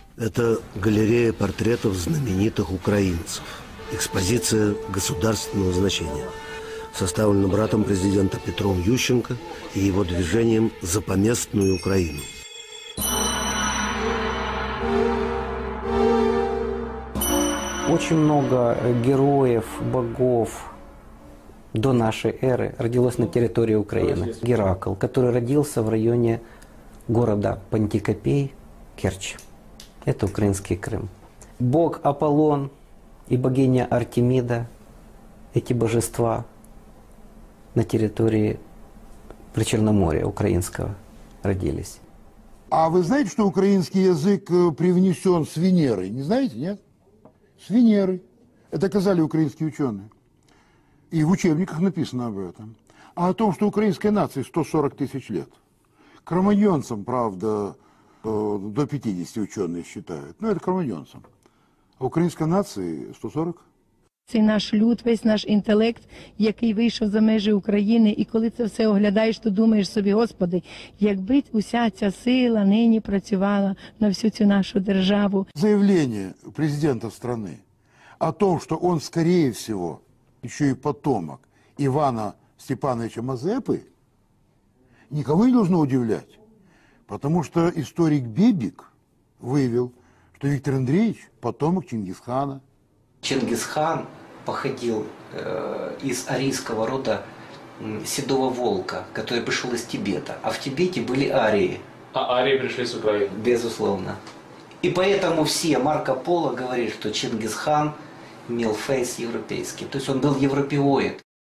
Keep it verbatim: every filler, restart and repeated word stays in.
Это галерея портретов знаменитых украинцев. Экспозиция государственного значения. Составлена братом президента Петром Ющенко и его движением «За поместную Украину». Очень много героев, богов до нашей эры родилось на территории Украины. Геракл, который родился в районе города Пантикопей, Керчь. Это украинский Крым. Бог Аполлон и богиня Артемида, эти божества на территории Причерноморья украинского родились. А вы знаете, что украинский язык привнесен с Венеры? Не знаете, нет? С Венеры. Это доказали украинские ученые. И в учебниках написано об этом. А о том, что украинской нации сто сорок тысяч лет. Кроманьонцам, правда, до пятидесяти ученые считают. Ну, это кроманьонцам. А українська нації сто сорок. Цей наш люд, весь наш інтелект, який вийшов за межі України, і коли це все оглядаєш, то думаєш собі, Господи, якби уся ця сила нині працювала на всю цю нашу державу. Заявление президента страны о том, что он, скорее всего, еще и потомок Ивана Степановича Мазепы, никого не должно удивлять. Потому что историк Бибик выявил, что Виктор Андреевич потомок Чингисхана. Чингисхан походил э, из арийского рода э, седого волка, который пришел из Тибета. А в Тибете были арии. А арии пришли с Украины? Безусловно. И поэтому все, Марко Поло говорит, что Чингисхан имел фейс европейский. То есть он был европеоид.